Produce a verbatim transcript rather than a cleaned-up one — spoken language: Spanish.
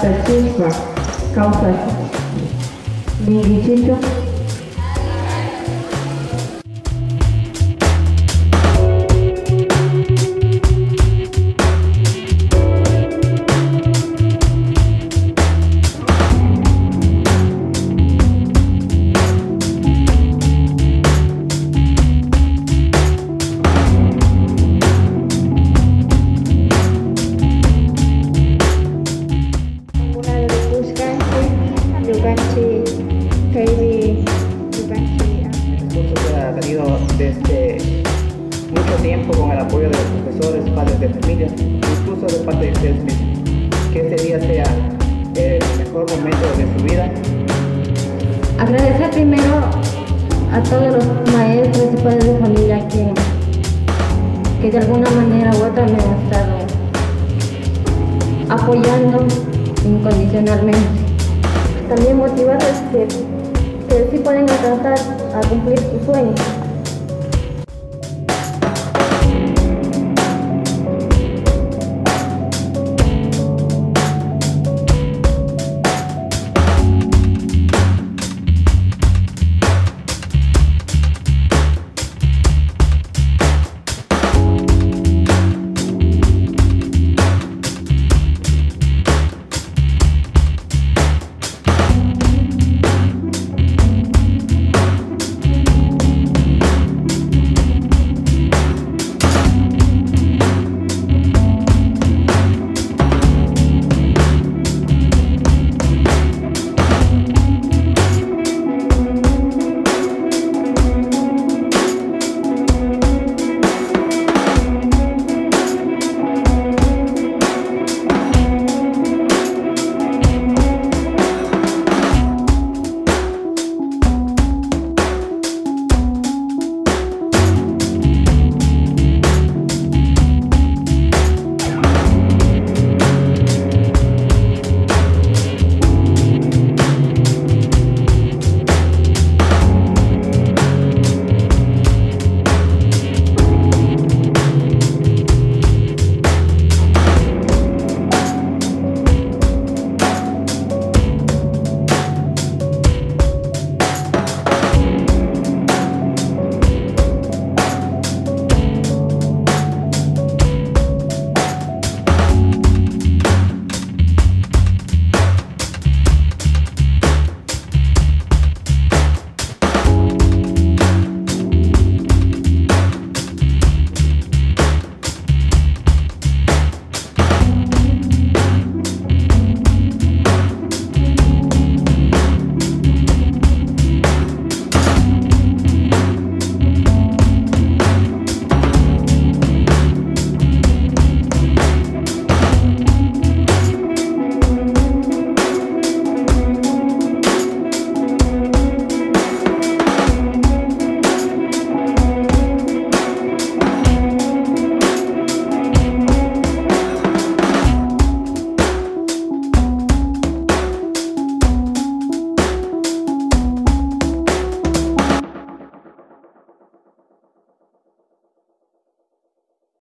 Chispa, causa Minguichito. Desde mucho tiempo con el apoyo de los profesores, padres de familia, incluso de parte de ustedes mismos. Que este día sea el mejor momento de su vida. Agradecer primero a todos los maestros y padres de familia que, que de alguna manera u otra me han estado apoyando incondicionalmente. También motivarles que, que sí pueden alcanzar a cumplir sus sueños.